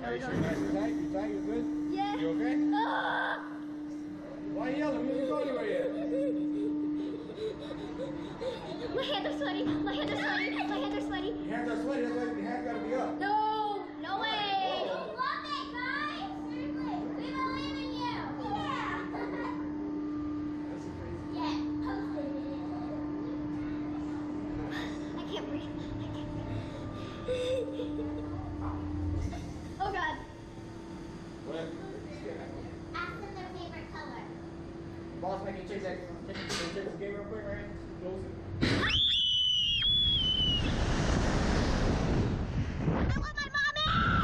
Nice and tight. You tight? You good? Yeah. You okay? Why are you yelling? We didn't go anywhere yet. My hands are sweaty. My hands are sweaty. My hands are sweaty. Your hands are sweaty. That's why your hands gotta be up. No. No way. Oh. Love it, guys. Seriously. We believe in you. Yeah. That's crazy. Yeah. I can't breathe. Oh God. What? Ask them their favorite color. Boss, make you change that. Can you change this game real quick, right? Close it. I want my mommy!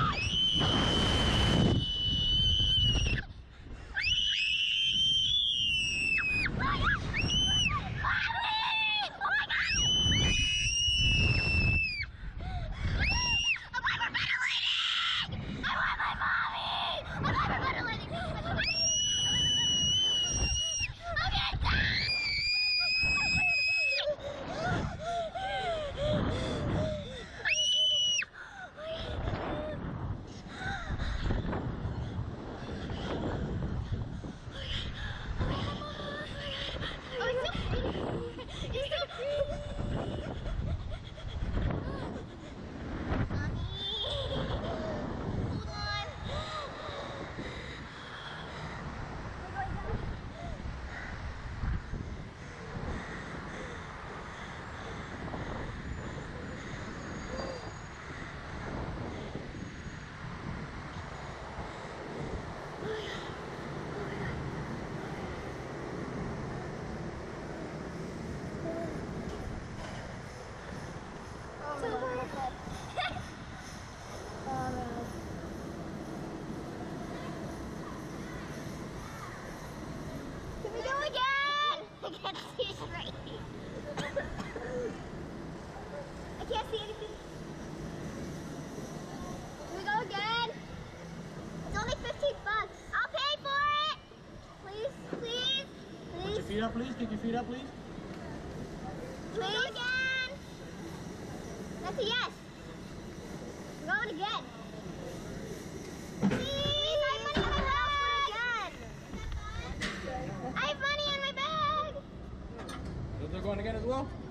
Can we go again? I can't see straight. I can't see anything. Can we go again? It's only 15 bucks. I'll pay for it. Please, please, Put please. your feet up, please. Kick your feet up, please. Please again. That's a yes. We're going again. Please, I have money in my bag. I have money in my bag. So they're going again as well?